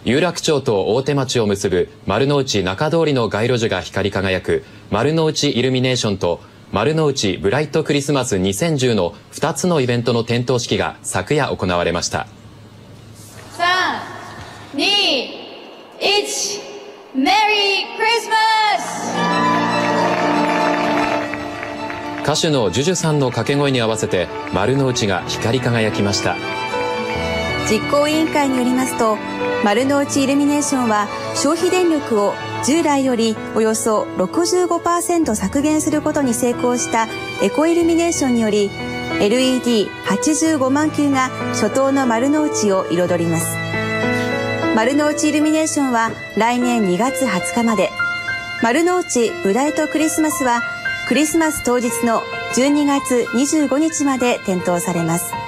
有楽町と大手町を結ぶ丸の内中通りの街路樹が光り輝く丸の内イルミネーションと丸の内ブライトクリスマス2010の2つのイベントの点灯式が昨夜行われました。 3、2、1、メリークリスマス。 歌手のジュジュさんの掛け声に合わせて丸の内が光り輝きました。 実行委員会によりますと、丸の内イルミネーションは消費電力を従来よりおよそ 65% 削減することに成功したエコイルミネーションにより LED85 万球が初頭の丸の内を彩ります。丸の内イルミネーションは来年2月20日まで、丸の内ブライトクリスマスはクリスマス当日の12月25日まで点灯されます。